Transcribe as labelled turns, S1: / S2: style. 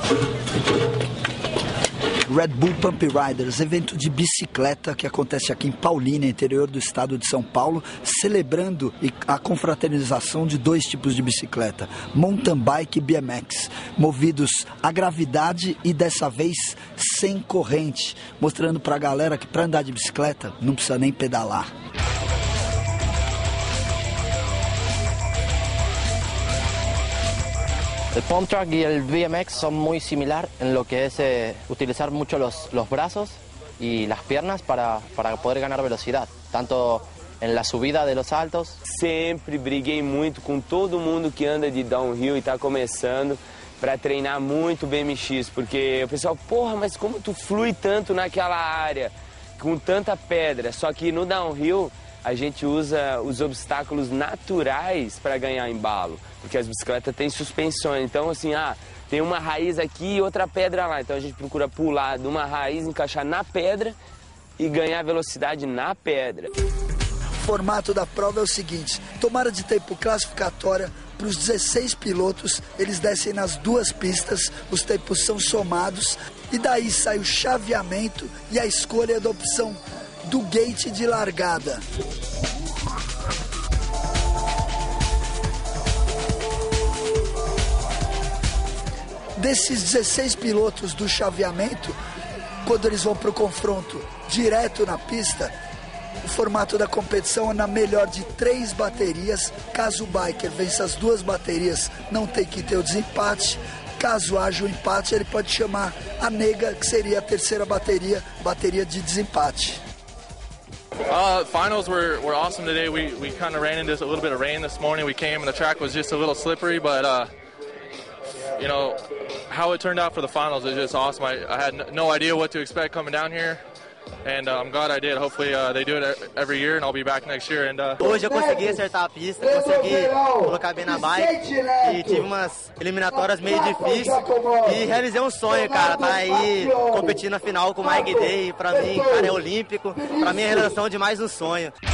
S1: Red Bull Pump Riders, evento de bicicleta que acontece aqui em Paulínia, interior do estado de São Paulo, celebrando a confraternização de dois tipos de bicicleta, mountain bike e BMX, movidos à gravidade e dessa vez sem corrente, mostrando pra galera que para andar de bicicleta não precisa nem pedalar.
S2: El pump track y el BMX son muy similar en lo que es utilizar mucho los brazos y las piernas para poder ganar velocidad, tanto en la subida de los altos.
S3: Sempre briguei muito com todo mundo que anda de downhill e está começando para treinar muito BMX, porque o pessoal, porra, mas como tu flui tanto naquela área, com tanta pedra, só que no downhill a gente usa os obstáculos naturais para ganhar embalo, porque as bicicletas têm suspensões, então assim, tem uma raiz aqui e outra pedra lá, então a gente procura pular de uma raiz, encaixar na pedra e ganhar velocidade na pedra.
S1: O formato da prova é o seguinte: tomada de tempo classificatória para os 16 pilotos, eles descem nas duas pistas, os tempos são somados e daí sai o chaveamento e a escolha da opção do gate de largada. Desses 16 pilotos do chaveamento, quando eles vão para o confronto direto na pista, o formato da competição é na melhor de 3 baterias. Caso o biker vença as 2 baterias, não tem que ter o desempate. Caso haja o empate, ele pode chamar a nega, que seria a terceira bateria de desempate.
S4: Finals were awesome today. We kind of ran into a little bit of rain this morning. We came and the track was just a little slippery, but you know, how it turned out for the finals is just awesome. I had no idea what to expect coming down here, and I'm glad I did. Hopefully they do it every year and I'll be back next year. And
S5: hoje eu consegui acertar a pista, consegui colocar bem na bike e tive umas eliminatórias meio difíceis e realizei um sonho, cara, tá aí competindo na final com o Mike Day. Pra mim, cara, é olímpico, pra mim é a realização de mais um sonho.